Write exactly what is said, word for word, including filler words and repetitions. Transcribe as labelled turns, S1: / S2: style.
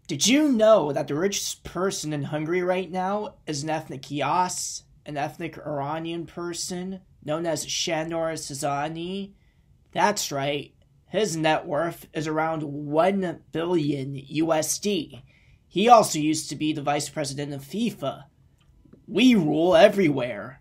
S1: Did you know that the richest person in Hungary right now is an ethnic Jasz, an ethnic Iranian person known as Sandor Csanyi? That's right, his net worth is around one billion U S D. He also used to be the vice president of FIFA. We rule everywhere.